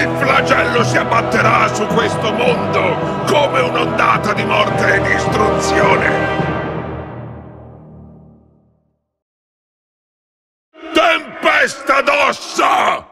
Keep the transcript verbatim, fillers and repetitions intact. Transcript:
Il flagello si abbatterà su questo mondo come un'ondata di morte e distruzione. Tempesta d'ossa!